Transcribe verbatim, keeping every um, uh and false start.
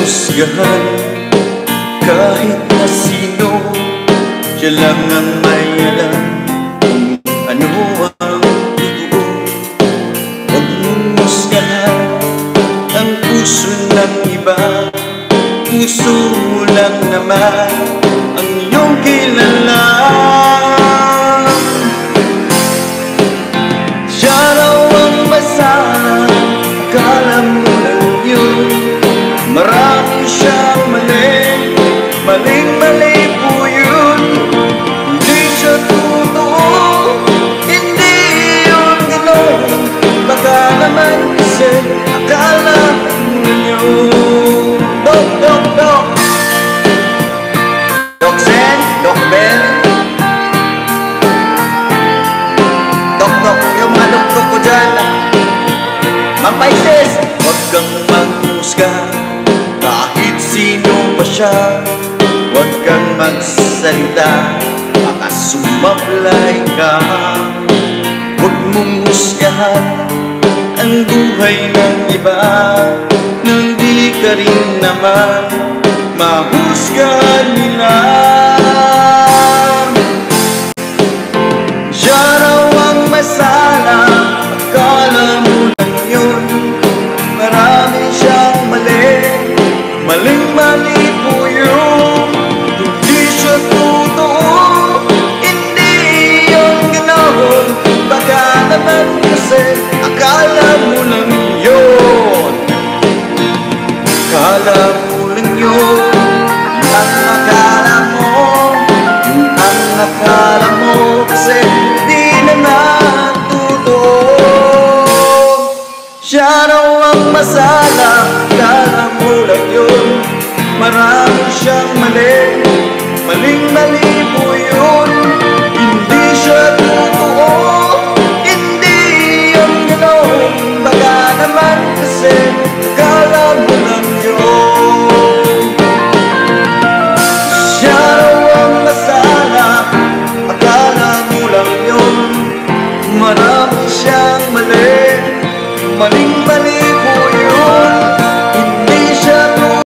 husgahan kahit na sino. Siya lang ang may alam kung ano ang totoo. Huwag mong husgahan ang puso ng iba. Puso mo lang naman ang iyong kilala. Siya raw ang masama, akala mo lang yun. Marami siyang mali, maling-mali po yun. Hindi siya totoo, hindi yun gano'n. Baka naman kasi akala mo yun. Dok, dok, dok Dok Sen, Dok Ben, Dok, dok, yung maluktok ko dyan. Mang Paises, huwag kang maghusga kahit sino pa siya. Huwag kang magsalita, baka sumablay ka. Huwag mong husgahan ang buhay ng iba, nang di ka rin naman mahusgahan nila. Siya raw ang masala, akala mo lang yun. Marami siyang mali, maling-mali po yun. Hindi siya totoo, hindi yun gano'n. Baka naman kasi akala mo lang yun. Akala mo lang yun. Yung ang akala mo, yung ang akala mo, kasi di naman totoo. Siya raw ang masala, akala mo lang yun. Marami siyang mali, maling-mali po yun. Hindi siya totoo, hindi yun gano'n. Baka naman kasi akala mo lang yun. Siya raw ang masala, akala mo lang yun. Marami siyang mali, maling-mali